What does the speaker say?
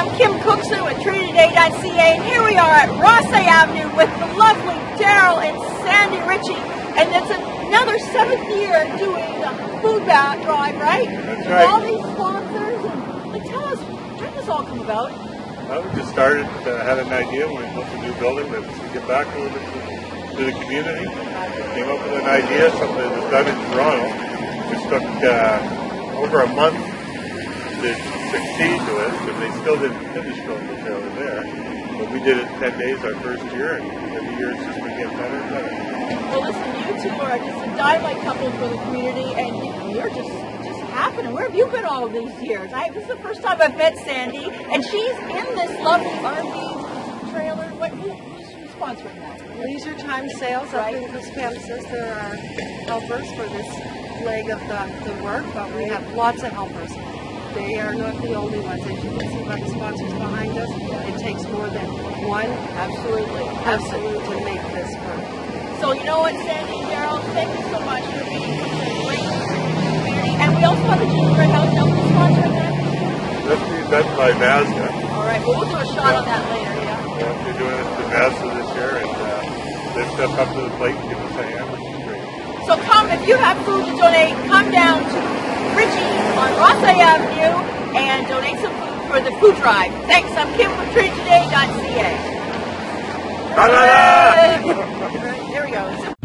I'm Kim Cookson with TrinityToday.ca, and here we are at Rothsay Avenue with the lovely Daryl and Sandy Ritchie. And it's another 7th year doing the food drive, right? That's right. All these sponsors, and tell us, how did this all come about? Well, we just started, had an idea when we built a new building that to give back a little bit to the community. Came up with an idea, something that was done in Toronto, which took over a month to succeed to it, because they still didn't finish filling the trailer there. But we did it in 10 days our first year, and every year it's just been getting better and better. Well, listen, you two are just a dynamite couple for the community, and you're just happening. Where have you been all of these years? This is the first time I've met Sandy, and she's in this lovely RV trailer. Who's sponsoring that? Leisure Time Sales up in Wisconsin. There are helpers for this leg of the work, but we have lots of helpers. They are not the only ones. As you can see by the sponsors behind us, it takes more than one absolutely to make this work. So you know what, Sandy and Daryl, thank you so much for being such a great community. And we also have a gingerbread house. Now, who's sponsoring that? That's being done by Mazda. All right, well, we'll do a shot on that later, yeah? Yeah, they're doing it to Mazda this year, and they step up to the plate and give us a hand, which is great. So come, if you have food to donate, come down to Ritchie on Rothsay Avenue and donate some food for the food drive. Thanks, I'm Kim from TrinityToday.ca. Ta-da! There we go.